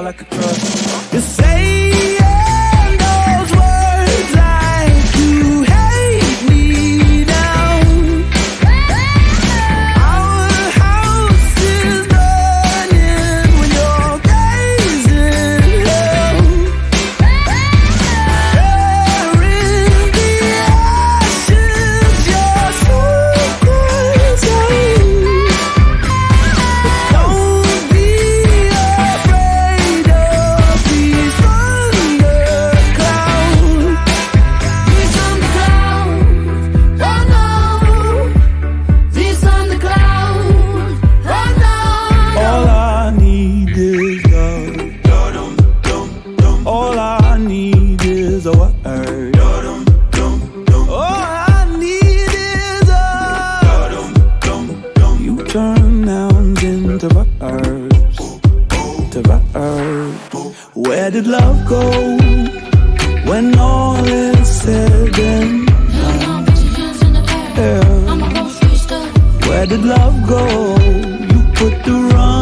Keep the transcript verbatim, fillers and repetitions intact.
like a crush. You're saying those words like you hate me now. Our house is burning when you're gazing hell. There in the ashes, you're so crazy. Don't be afraid of these thunderclouds. These thunderclouds, oh no. These thunderclouds, oh no. All I need is love. All I need is a word. All I need is a. You turn nouns into verbs, to verbs. Where did love go when all is said and done? Yeah. Where did love go? You put the wrong